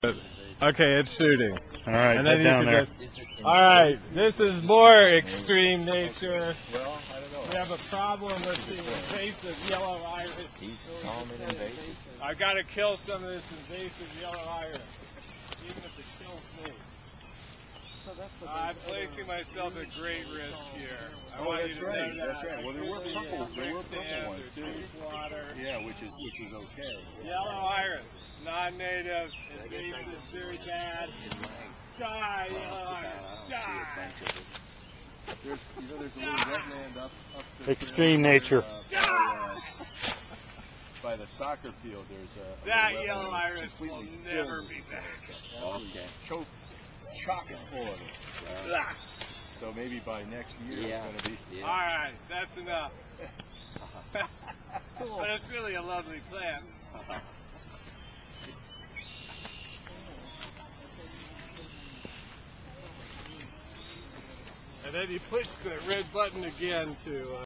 Okay, it's shooting. All right, And then get you down can there. just. All right, this is more extreme nature. Well, I don't know. We have a problem with the invasive yellow iris. He's calling it invasive. I've got to kill some of this invasive yellow iris, even if it kills me. I'm placing myself at great risk here. I want you to know that. That's right. Well, there were purple ones too. Water. Yeah, which is okay. Yellow iris, non-native, invasive, very bad. Die, yellow iris, die. There's a little wetland up the Extreme nature. By the soccer field, there's a that little yellow iris will never be back. Okay. Chock full of it. So maybe by next year it's going to be. All right, that's enough. But it's really a lovely plant. And then you push the red button again to